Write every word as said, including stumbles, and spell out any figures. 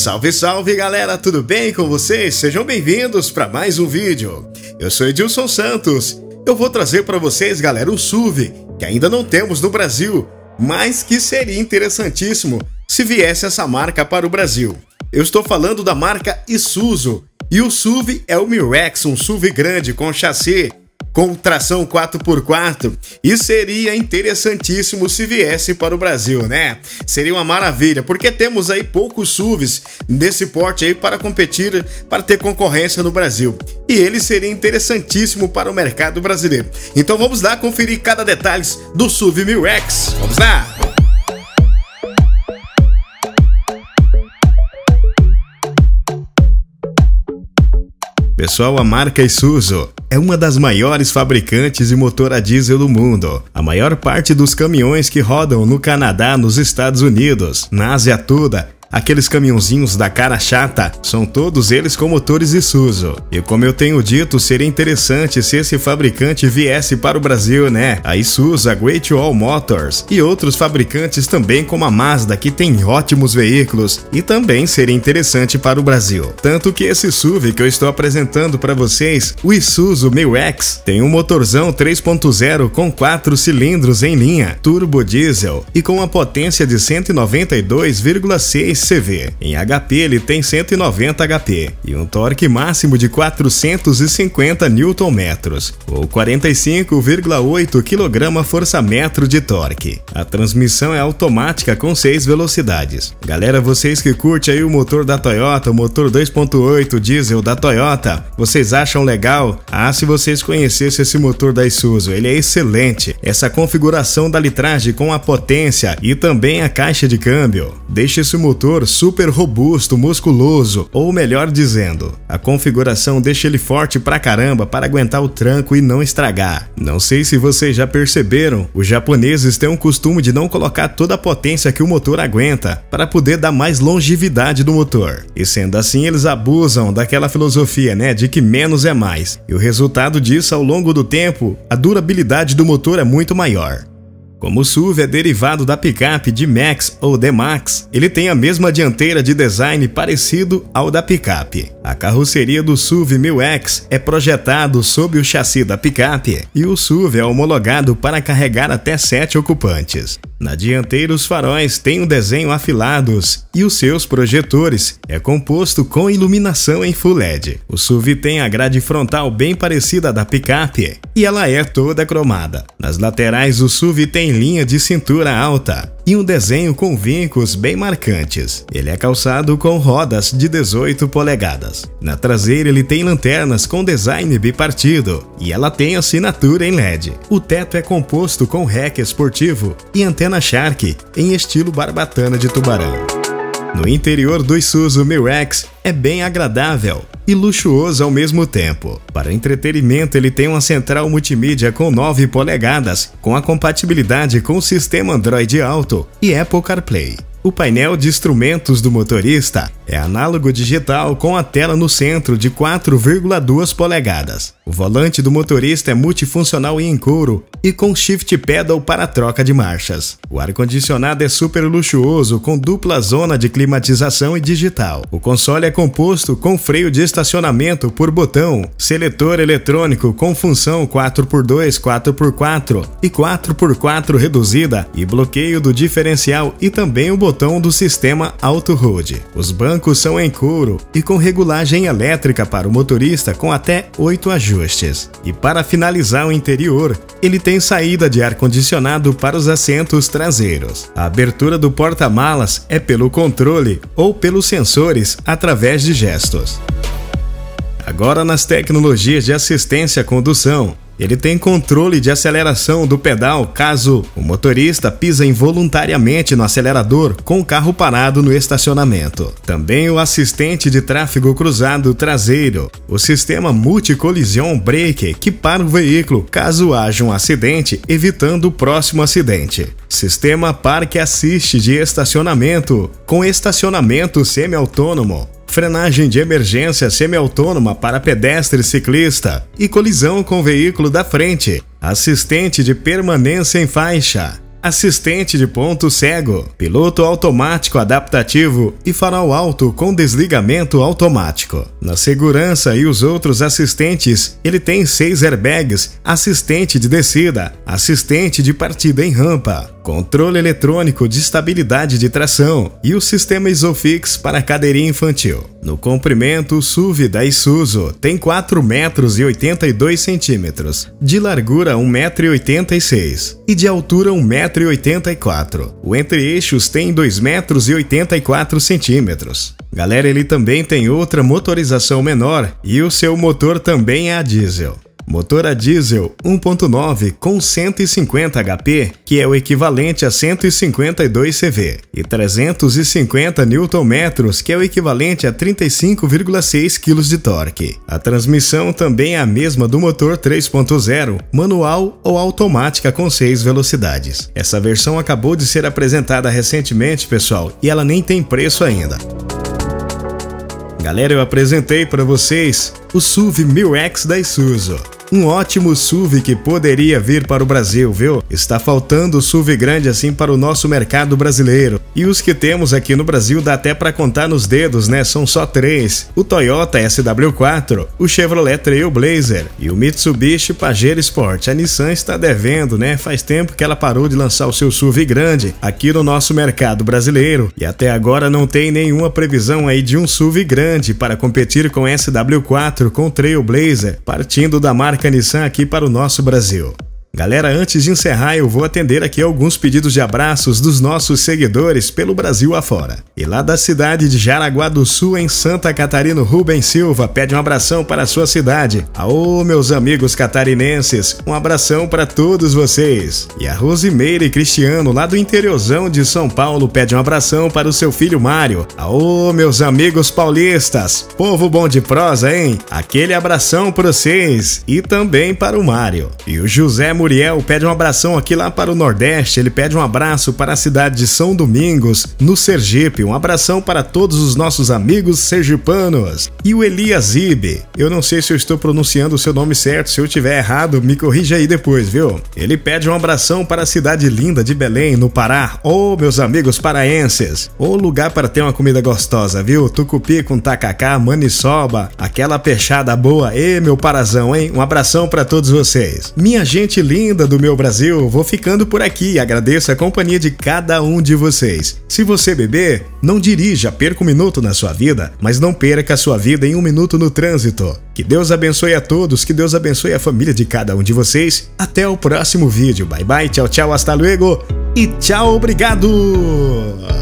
Salve, salve galera, tudo bem com vocês? Sejam bem-vindos para mais um vídeo. Eu sou Edilson Santos. Eu vou trazer para vocês, galera, um S U V que ainda não temos no Brasil, mas que seria interessantíssimo se viesse essa marca para o Brasil. Eu estou falando da marca Isuzu, e o S U V é o Mirex, um S U V grande com chassi com tração quatro por quatro, e seria interessantíssimo se viesse para o Brasil, né? Seria uma maravilha, porque temos aí poucos S U Vs desse porte aí para competir, para ter concorrência no Brasil. E ele seria interessantíssimo para o mercado brasileiro. Então vamos lá conferir cada detalhe do S U V Mirex. Vamos lá! Pessoal, a marca Isuzu é uma das maiores fabricantes de motor a diesel do mundo. A maior parte dos caminhões que rodam no Canadá, nos Estados Unidos, na Ásia toda, aqueles caminhãozinhos da cara chata, são todos eles com motores Isuzu. E como eu tenho dito, seria interessante se esse fabricante viesse para o Brasil, né? A Isuzu, a Great Wall Motors e outros fabricantes também, como a Mazda, que tem ótimos veículos, e também seria interessante para o Brasil. Tanto que esse S U V que eu estou apresentando para vocês, o Isuzu Mirex, tem um motorzão três ponto zero com quatro cilindros em linha, turbo diesel e com uma potência de cento e noventa e dois vírgula seis C V. Em H P ele tem cento e noventa H P e um torque máximo de quatrocentos e cinquenta newton metros, ou quarenta e cinco vírgula oito quilograma-força-metro de torque. A transmissão é automática com seis velocidades. Galera, vocês que curtem aí o motor da Toyota, o motor dois ponto oito diesel da Toyota, vocês acham legal? Ah, se vocês conhecessem esse motor da Isuzu, ele é excelente. Essa configuração da litragem com a potência e também a caixa de câmbio deixa esse motor super robusto, musculoso, ou melhor dizendo, a configuração deixa ele forte pra caramba para aguentar o tranco e não estragar. Não sei se vocês já perceberam, os japoneses têm um costume de não colocar toda a potência que o motor aguenta para poder dar mais longevidade do motor. E sendo assim, eles abusam daquela filosofia, né, de que menos é mais. E o resultado disso, ao longo do tempo, a durabilidade do motor é muito maior. Como o S U V é derivado da picape D-Max ou D-Max, ele tem a mesma dianteira de design parecido ao da picape. A carroceria do S U V Mirex é projetado sob o chassi da picape e o S U V é homologado para carregar até sete ocupantes. Na dianteira, os faróis têm um desenho afilados e os seus projetores é composto com iluminação em Full L E D. O S U V tem a grade frontal bem parecida à da picape e ela é toda cromada. Nas laterais, o S U V tem linha de cintura alta e um desenho com vincos bem marcantes. Ele é calçado com rodas de dezoito polegadas. Na traseira ele tem lanternas com design bipartido e ela tem assinatura em L E D. O teto é composto com rack esportivo e antena Shark em estilo barbatana de tubarão. No interior do Isuzu Mirex é bem agradável e luxuoso ao mesmo tempo. Para entretenimento, ele tem uma central multimídia com nove polegadas, com a compatibilidade com o sistema Android Auto e Apple CarPlay. O painel de instrumentos do motorista é análogo digital com a tela no centro de quatro vírgula duas polegadas. O volante do motorista é multifuncional e em couro e com shift pedal para troca de marchas. O ar-condicionado é super luxuoso com dupla zona de climatização e digital. O console é composto com freio de estacionamento por botão, seletor eletrônico com função quatro por dois, quatro por quatro e quatro por quatro reduzida e bloqueio do diferencial e também o botão do sistema Auto Hold. Os bancos são em couro e com regulagem elétrica para o motorista com até oito ajustes. E para finalizar o interior, ele tem saída de ar-condicionado para os assentos traseiros. A abertura do porta-malas é pelo controle ou pelos sensores através de gestos. Agora nas tecnologias de assistência à condução, ele tem controle de aceleração do pedal caso o motorista pisa involuntariamente no acelerador com o carro parado no estacionamento. Também o assistente de tráfego cruzado traseiro, o sistema Multi-Collision Brake que para o veículo caso haja um acidente, evitando o próximo acidente. Sistema Parque Assist de estacionamento com estacionamento semi-autônomo. Frenagem de emergência semi-autônoma para pedestre e ciclista e colisão com o veículo da frente, assistente de permanência em faixa, assistente de ponto cego, piloto automático adaptativo e farol alto com desligamento automático. Na segurança e os outros assistentes, ele tem seis airbags, assistente de descida, assistente de partida em rampa, controle eletrônico de estabilidade de tração e o sistema Isofix para cadeirinha infantil. No comprimento, o S U V da Isuzu tem quatro metros e oitenta e dois centímetros, de largura um metro e oitenta e seis e de altura um metro e oitenta e quatro. O entre-eixos tem dois metros e oitenta e quatro centímetros. Galera, ele também tem outra motorização menor e o seu motor também é a diesel. Motor a diesel um ponto nove com cento e cinquenta H P, que é o equivalente a cento e cinquenta e dois C V, e trezentos e cinquenta newton-metros, que é o equivalente a trinta e cinco vírgula seis quilos de torque. A transmissão também é a mesma do motor três ponto zero, manual ou automática com seis velocidades. Essa versão acabou de ser apresentada recentemente, pessoal, e ela nem tem preço ainda. Galera, eu apresentei para vocês o S U V mil X da Isuzu. Um ótimo S U V que poderia vir para o Brasil, viu? Está faltando S U V grande assim para o nosso mercado brasileiro. E os que temos aqui no Brasil dá até para contar nos dedos, né? São só três. O Toyota S W quatro, o Chevrolet Trailblazer e o Mitsubishi Pajero Sport. A Nissan está devendo, né? Faz tempo que ela parou de lançar o seu S U V grande aqui no nosso mercado brasileiro. E até agora não tem nenhuma previsão aí de um S U V grande para competir com S W quatro, com Trailblazer, partindo da marca Nissan aqui para o nosso Brasil. Galera, antes de encerrar, eu vou atender aqui alguns pedidos de abraços dos nossos seguidores pelo Brasil afora. E lá da cidade de Jaraguá do Sul, em Santa Catarina, Rubens Silva pede um abração para a sua cidade. Aô, meus amigos catarinenses, um abração para todos vocês. E a Rosimeire Cristiano, lá do interiorzão de São Paulo, pede um abração para o seu filho Mário. Aô, meus amigos paulistas, povo bom de prosa, hein? Aquele abração para vocês e também para o Mário. E o José Muriel pede um abração aqui lá para o Nordeste, ele pede um abraço para a cidade de São Domingos, no Sergipe, um abração para todos os nossos amigos sergipanos. E o Elias Ibe, eu não sei se eu estou pronunciando o seu nome certo, se eu tiver errado, me corrija aí depois, viu? Ele pede um abração para a cidade linda de Belém, no Pará. Ô, oh, meus amigos paraenses, ô oh, lugar para ter uma comida gostosa, viu? Tucupi com tacacá, maniçoba, aquela peixada boa. Ê, meu parazão, hein? Um abração para todos vocês. Minha gente linda do meu Brasil, vou ficando por aqui. Agradeço a companhia de cada um de vocês. Se você beber, não dirija, perca um minuto na sua vida, mas não perca a sua vida em um minuto no trânsito. Que Deus abençoe a todos, que Deus abençoe a família de cada um de vocês. Até o próximo vídeo. Bye bye, tchau, tchau, hasta luego e tchau, obrigado!